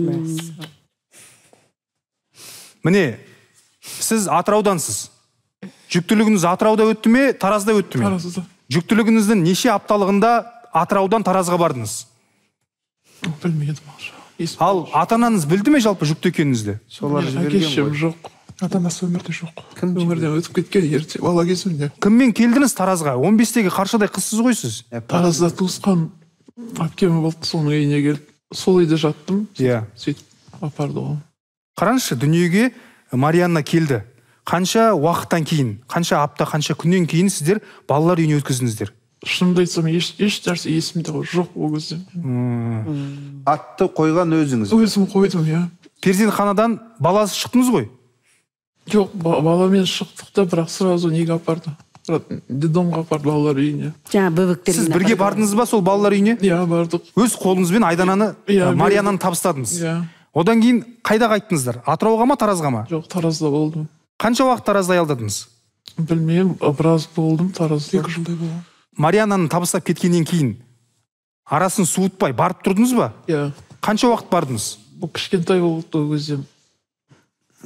[SPEAKER 12] Міне, сіз Атыраудансыз. Жүктілігіңіз Атырауда өтті ме, Таразда өтті ме?
[SPEAKER 17] Таразда.
[SPEAKER 12] Жүктілігіңіздің неше апталығында Атыраудан Таразға бардыңыз?
[SPEAKER 17] Білмедім.
[SPEAKER 12] Ал ата-анаңыз білді ме жалпы жүкті екеніңізді?
[SPEAKER 17] Әкешім жоқ. Ата-анасы өмірде жоқ. Өмірден өтіп кеткен ерте, бала кезімде.
[SPEAKER 12] Кіммен келдіңіз Таразға? 15-тегі қаршадай қызсыз ғой сіз.
[SPEAKER 17] Таразда туысқан әпкем болды, соның үйіне келіп, сол үйде жаттым. Сөйтіп апарды ғой.
[SPEAKER 12] Қараңызшы, дүниеге Марианна келді. Қанша уақыттан кейін, қанша апта, қанша күннен кейін сіздер балалар үйіне өткіздіңіздер?
[SPEAKER 17] Шынымды айтсам, еш нәрсе есімде жоқ ол кезде.
[SPEAKER 16] Атты қойған өзіңіз?
[SPEAKER 17] Өзім қойдым, иә.
[SPEAKER 12] Перзентханадан баласы шықтыңыз ғой?
[SPEAKER 17] Жоқ, баламен шықтық та, бірақ сразу неге апарды? Детдомға апарды, балалар үйіне.
[SPEAKER 12] Сіз бірге бардыңыз ба сол балалар үйіне?
[SPEAKER 17] Иә, бардық.
[SPEAKER 12] Өз қолыңызбен Айдананы, Марианнаны табыстадыңыз?
[SPEAKER 17] Иә.
[SPEAKER 12] Одан кейін қайда қайттыңыздар? Атырауға ма, Таразға ма?
[SPEAKER 17] Жоқ, Таразда болдым.
[SPEAKER 12] Қанша уақыт Таразда аялдадыңыз?
[SPEAKER 17] Білмеймін, біраз болдым Таразда. 2 жылдай болдым.
[SPEAKER 12] Мариананы табыстап кеткеннен кейін арасын суытпай барып тұрдыңыз ба?
[SPEAKER 17] Иә.
[SPEAKER 12] Қанша уақыт бардыңыз?
[SPEAKER 17] Бұл кішкентай болды ол кезде.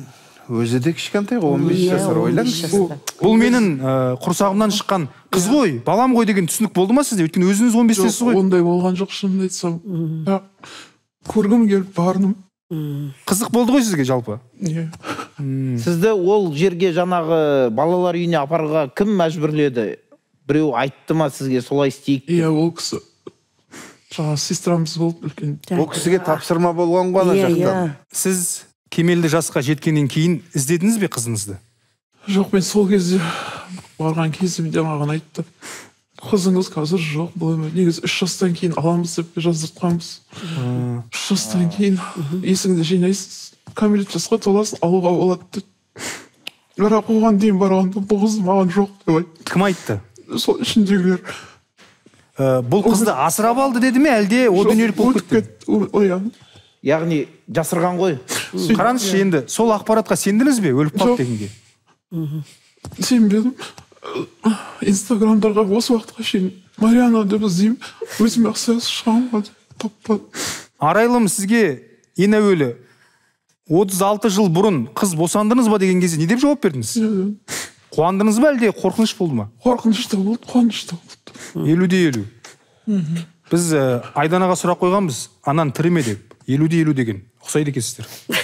[SPEAKER 16] Өзі де кішкентай ғой, 15 жасар, ойлаңызшы.
[SPEAKER 12] Бұл менің құрсағымнан шыққан қыз ғой, балам ғой деген түсінік болды ма сізде? Өйткені өзіңіз 15-тесіз ғой.
[SPEAKER 17] Ондай болған жоқ, шынымды айтсам. Көргім келіп бардым.
[SPEAKER 12] Қызық болды ғой сізге жалпы?
[SPEAKER 18] Сізді ол жерге жаңағы балалар үйіне апаруға кім мәжбүрледі? Біреу айтты ма сізге солай істейік?
[SPEAKER 17] Иә, ол кісі жаңа сестрамыз болып үлкен.
[SPEAKER 16] Ол кісіге тапсырма болған ғой ана жақтан.
[SPEAKER 12] Сіз кемелді жасқа жеткеннен кейін іздедіңіз бе қызыңызды?
[SPEAKER 17] Жоқ, мен сол кезде барған кезімде маған айтты. Қызыңыз қазір жоқ, бұл емес. Негізі 3 жастан кейін аламыз деп жаздыртқанбыз. 3 жастан кейін есіңді жинайсыз, кәмелет жасқа толасың, алуға болады деді. Бірақ оған дейін барғанда бұл қыз маған жоқ деп айтты.
[SPEAKER 12] Кім айтты?
[SPEAKER 17] Сол ішіндегілер.
[SPEAKER 12] Бұл қызды асырап алды деді ме, әлде о дүниелік болып кетті?
[SPEAKER 18] Яғни жасырған ғой.
[SPEAKER 12] Қараңызшы, енді сол ақпаратқа сендіңіз бе, өліп қалды дегенге?
[SPEAKER 17] Сенбедім. Инстаграмдарға осы уақытқа шейін Мариана деп іздеймін, өзіме ұқсас шығамын, таппадым.
[SPEAKER 12] Арайлым, сізге ең әуелі 36 жыл бұрын қыз босандыңыз ба деген кезде не деп жауап бердіңіз? Қуандыңыз ба, әлде қорқыныш болды ма?
[SPEAKER 17] Қорқыныш та болды, қуаныш та болды.
[SPEAKER 12] 50-50. Біз Айданаға сұрақ қойғанбыз, анан тірі ме деп. 50-50 деген. Ұқсайды екенсіздер.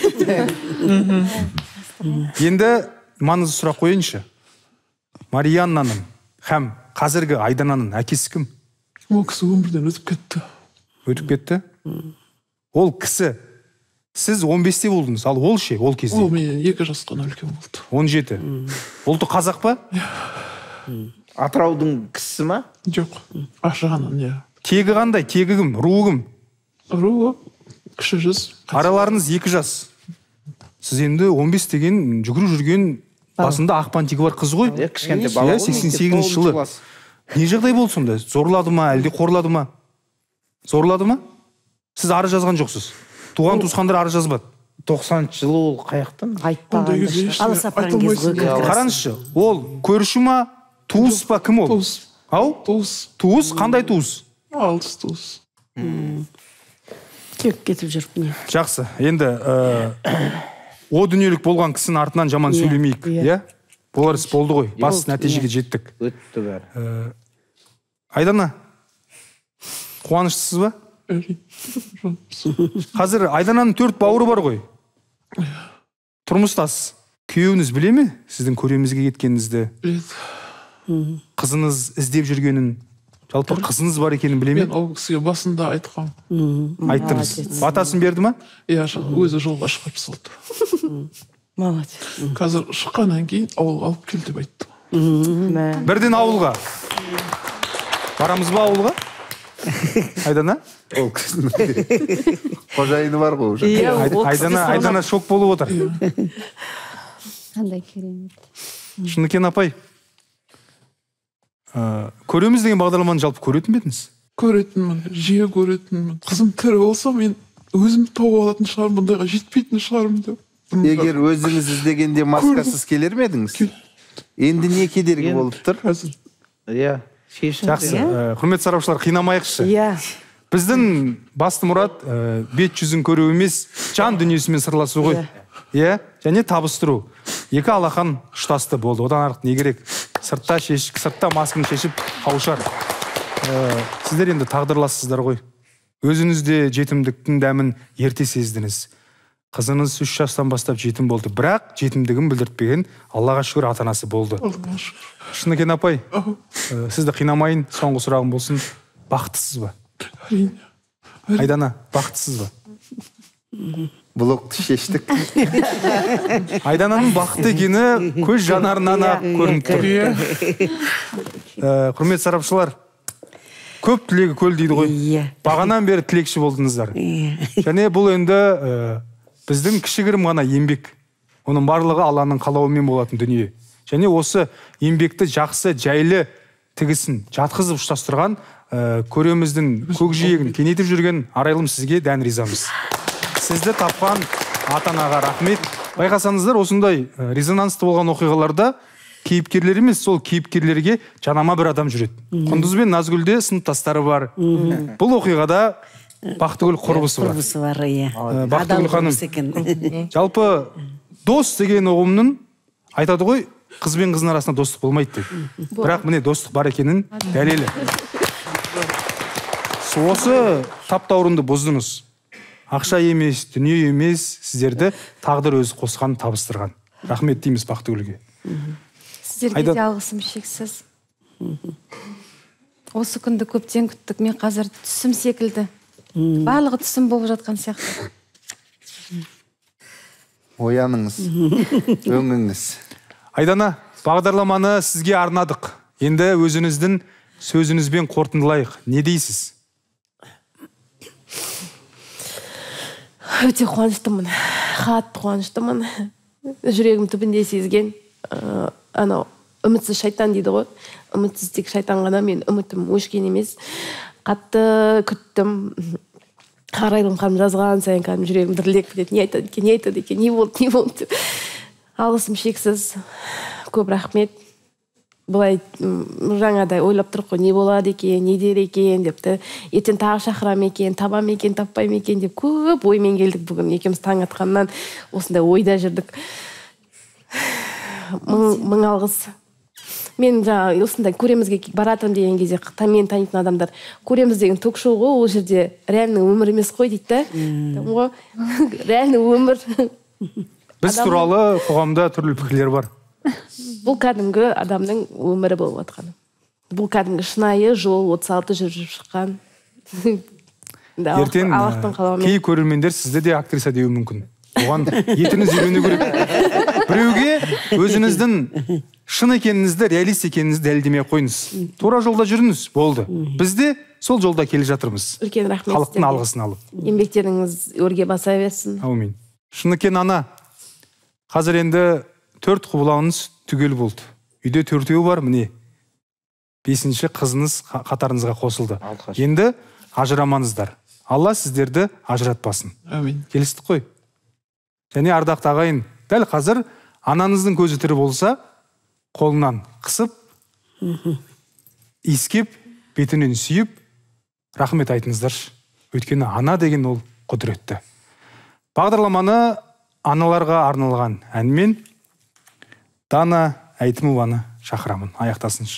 [SPEAKER 12] Енді маңызды сұрақ қойыншы. Марианнаның һәм қазіргі Айдананың әкесі кім?
[SPEAKER 17] Ол кісі өмірден өтіп кетті.
[SPEAKER 12] Өтіп кетті? Ол кісі, сіз 15-те болдыңыз, ал ол ше, ол кезде?
[SPEAKER 17] Ол менен 2 жасқа үлкен болды.
[SPEAKER 12] 17. Ұлты қазақ па?
[SPEAKER 18] Атыраудың кісісі ма?
[SPEAKER 17] Жоқ, Ашығаннан, иә.
[SPEAKER 12] Тегі қандай? Тегі кім? Руы кім?
[SPEAKER 17] Руы кіші жүз.
[SPEAKER 12] Араларыңыз 2 жас. Сіз енді 15 деген жүгіріп жүрген басында ақ бантигі бар қыз ғой.
[SPEAKER 18] Кішкентай бала.
[SPEAKER 12] 88 жылы. Не жағдай болды сонда? Зорлады ма, әлде қорлады ма? Зорлады ма? Сіз арыз жазған жоқсыз. Туған туысқандар арыз жазбады.
[SPEAKER 18] 90 жылы ол қаяқтан?
[SPEAKER 12] Қараңызшы, ол көрші ма, туыс па, кім ол?
[SPEAKER 17] Туыс.
[SPEAKER 12] Ау?
[SPEAKER 17] Туыс.
[SPEAKER 12] Туыс, қандай туыс?
[SPEAKER 17] Алыс туыс.
[SPEAKER 14] Кетіп жүріп не?
[SPEAKER 12] Жақсы, енді о дүниелік болған кісінің артынан жаман сөйлемейік. Болар іс болды ғой, бас нәтижеге жеттік.
[SPEAKER 18] Өтті бәрі.
[SPEAKER 12] Айдана, қуаныштысыз ба? Қазір Айдананың 4 бауыры бар ғой. Тұрмыстас. Күйеуіңіз біле ме? Сіздің көремізге кеткеніңізді?
[SPEAKER 17] Біледі.
[SPEAKER 12] Қызыңыз іздеп жүргенін, жалпы қызыңыз бар екенін біле ме?
[SPEAKER 17] Мен ол кісіге басында айтқам.
[SPEAKER 12] Айттыңыз. Батасын берді ма?
[SPEAKER 17] Иә, өзі жолға шығарып салды.
[SPEAKER 14] Молодец.
[SPEAKER 17] Қазір шыққаннан кейін ауылға алып кел деп айтты.
[SPEAKER 12] Бірден ауылға. Барамыз ба ауылға? Айдана?
[SPEAKER 16] Ол кісінің қожайыны бар ғой уже.
[SPEAKER 12] Айдана шок болып отыр.
[SPEAKER 15] Қандай керемет.
[SPEAKER 12] Шыныкен апай, көреміз деген бағдарламаны жалпы көретін бе едіңіз?
[SPEAKER 17] Көретінмін, жиі көретінмін. Қызым тірі болса, мен өзім тауып алатын шығармын, бұндайға жетпейтін шығармын деп.
[SPEAKER 16] Егер өзіңіз іздегенде маскасыз келер ме едіңіз? Енді не кедергі болып тұр?
[SPEAKER 18] Иә.
[SPEAKER 12] Жақсы, құрметті сарапшылар, қинамайықшы. Біздің басты мұрат бет жүзін көру емес, жан дүниесімен сырласу ғой. Және табыстыру. Екі алақан ұштасты болды. Одан артық не керек? Сыртта масканы шешіп қауышар. Сіздер енді тағдырлассыздар ғой. Өзіңізде жетімдіктің дәмін ерте сездіңіз. Қызыңыз 3 жастан бастап жетім болды. Бірақ жетімдігін білдіртпеген Аллаға шүкір ата-анасы болды. Шыныкен апай, сізді қинамайын, соңғы сұрағым болсын. Бақыттысыз ба? Айдана, бақыттысыз ба?
[SPEAKER 16] Блокты шештік.
[SPEAKER 12] Айдананың бақытты екені көз жанарынан көрініп тұр. Құрметті сарапшылар, көп тілегі көл дейді ғой. Бағанан бері тілекші болдыңыздар. Және бұл енді біздің кішігірім ғана еңбек. Оның барлығы Алланың қалауымен болатын дүние. Және осы еңбекті жақсы, жайлы тігісін жатқызып ұштастырған көреміздің көкжиегін кеңейтіп жүрген Арайлым, сізге дән ризамыз. Сізді тапқан ата-анаға рахмет. Байқасаңыздар, осындай резонансты болған оқиғаларда кейіпкерлер емес, сол кейіпкерлерге жанама бір адам жүреді. Құндыз бен Назгүлде сыныптастары бар. Бұл оқиғада Бақтыгүл құрбысы бар.
[SPEAKER 14] Құрбысы бар, иә.
[SPEAKER 12] Бақтыгүл ханым, жалпы Дос деген ұғымның айтады ғой, қыз бен қыздың арасында достық болмайды деп. Бірақ міне достық бар екенін дәлелі. Осы таптаурынды бұздыңыз. Ақша емес, дүние емес, сіздерді тағдыр өзі қосқан, табыстырған. Рахмет дейміз Бақтыгүлге.
[SPEAKER 2] Сіздерге де алғысым шексіз. Осы күнді көптен күттік. Мен қазір түсім секілді. Барлығы түсім болып жатқан сияқты.
[SPEAKER 16] Ояныңыз, өңіңіз.
[SPEAKER 12] Айдана, бағдарламаны сізге арнадық. Енді өзіңіздің сөзіңізбен қорытындылайық. Не дейсіз?
[SPEAKER 2] Өте қуаныштымын. Қатты қуаныштымын. Жүрегім түбінде сезген. Анау үмітсіз шайтан дейді ғой. Үмітсіз тек шайтан ғана, мен үмітім өшкен емес. Қатты күттім. Қарайлым қаным жазған сайын кәдім жүрегім дірілдеп кетеді. Не айтады екен, не болды. Алғысым шексіз. Көп рахмет. Бұлай жаңадай ойлап тұрық қой, не болады екен, не дер екен депті. Ертең тағы шақырам екен, табам екен, таппайм екен деп көп оймен келдік бүгін. Екеуміз таң атқаннан осындай ойда жүрдік. Мың алғыс. Мен жаңа осындай көремізге баратырым деген кезде мен танитын адамдар көреміз деген ток-шоу ғой, ол жерде реальный өмір емес қой дейді. Реальный өмір.
[SPEAKER 12] Біз туралы қоғамда түрлі пікірлер бар.
[SPEAKER 2] Бұл кәдімгі адамның өмірі болып жатқан. Бұл кәдімгі шынайы жол 36 жүріп шыққан.
[SPEAKER 12] Ертең кей көрермендер сізді де актриса деуі мүмкін. Оған етіңіз үйрену керек. Біреуге өзіңіздің шын екеніңізді, реалист екеніңізді дәлелдемей қойыңыз. Тура жолда жүріңіз, болды. Біз де сол жолда келе жатырмыз.
[SPEAKER 2] Үлкен рахмет.
[SPEAKER 12] Халықтың алғысын алып.
[SPEAKER 2] Еңбектеріңіз өрге баса берсін.
[SPEAKER 12] Аумин. Шыныкен ана, қазір енді 4 құбылаңыз түгел болды. Үйде 4-еу бар, міне. 5-ші қызыңыз қатарыңызға қосылды. Енді ажырамаңыздар. Алла сіздерді ажыратпасын.
[SPEAKER 17] Амин.
[SPEAKER 12] Келістік қой. Және ардақты ағайын, дәл қазір анаңыздың көзі тірі болса, қолынан қысып, иіскеп, бетінен сүйіп, рахмет айтыңыздаршы. Өйткені ана деген ол құдіретті. Бағдарламаны аналарға арналған әнмен Дана Әйтімованы шақырамын. Аяқтасыншы.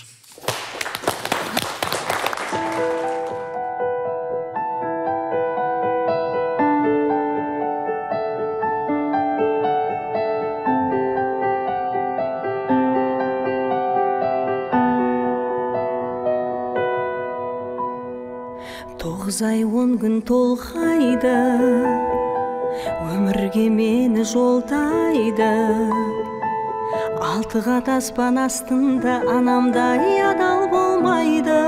[SPEAKER 19] Тоғыз ай 10 күн толғайды, өмірге мені жолдайды. 6 қат аспан астында анамдай адал болмайды,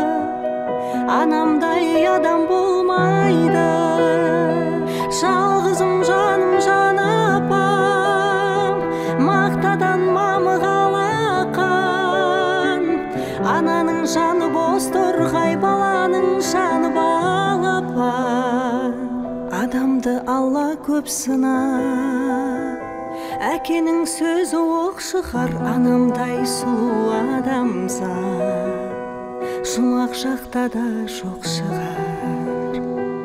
[SPEAKER 19] анамдай адам болмайды. Жалғызым жаным жан апам, мақтадан мамық алақан. Ананың жаны бос торғай, баланың жаны балапан. Адамды Алла көп сынар, әкенің сөзі оқ шығар. Анамдай сұлу адамзат жұмақ жақта да жоқ шығар.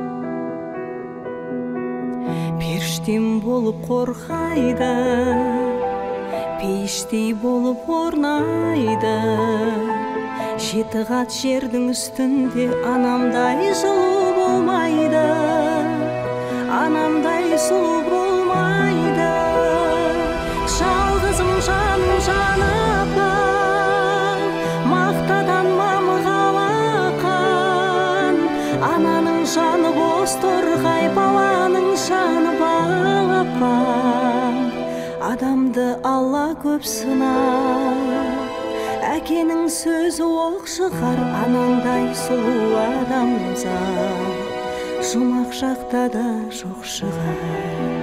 [SPEAKER 19] Періштем болып қорғайды, пейіштей болып орнайды. 7 қат жердің үстінде анамдай жылу болмайды, анамдай сұлу болмайды. Жалғызым жаным жан апам, мақтадан мамық алақан. Ананың жаны бос торғай, баланың жаны балапан. Адамды Алла көп сынар, әкенің сөзі оқ шығар. Анандай сұлу адамзат жұмақ жақта да жоқ шығар.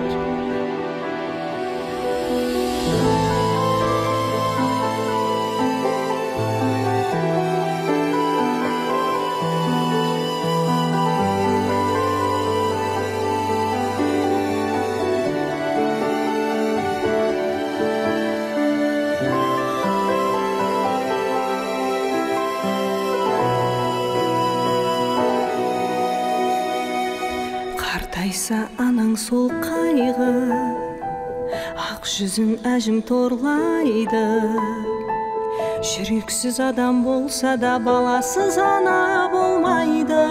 [SPEAKER 19] Қартайса анаң сол қайғы, ақ жүзін әжім торлайды. Жүрексіз адам болса да баласыз ана болмайды.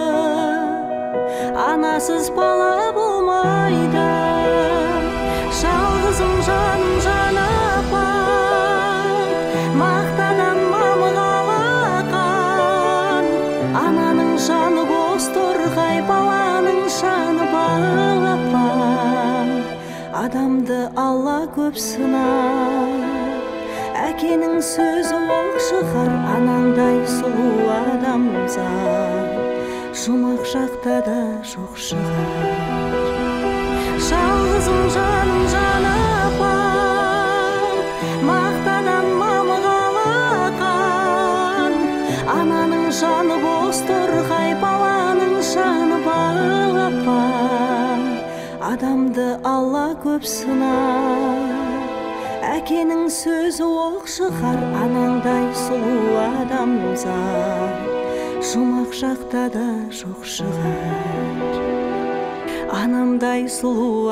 [SPEAKER 19] Анасыз бала болмайды. Жалғызым жаным жаны апам, мақтадан мамығалақан. Ананың жаны бос торғай, баланың жаны балапан. Адамды Алла көп сынар, әкенің сөзі оқ шығар. Анаңдай сұлу адамзат жұмақ жақта да жоқ шығар. Жалғызым жаным жаны апам, мақтадан мамығалақан. Ананың жаны бос торғай, баланың жаны балапан. Адамды Алла көп сынар, әкенің сөзі оқ шығар. Анаңдай сұлу адамзат жұмақ жақта да жоқ шығар. Анамдай сұлу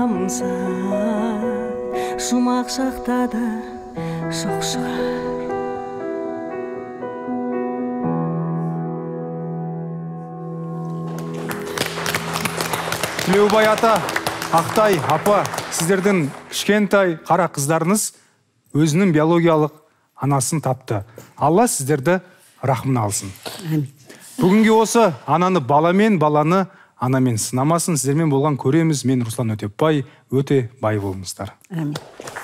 [SPEAKER 19] адамзат жұмақ жақта да жоқ шығар.
[SPEAKER 12] Тілеубай ата, Ақтай апа, сіздердің кішкентай қара қыздарыңыз өзінің биологиялық анасын тапты. Алла сіздерді рахымына алсын. Бүгінге осы ананы баламен, баланы анамен сынамасын. Сіздермен болған көреміз. Мен Руслан Өтепбай. Өте бай болыңыздар.
[SPEAKER 14] Әмин.